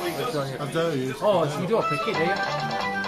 I've done it. I've done it. Oh, so you do a picket, do you?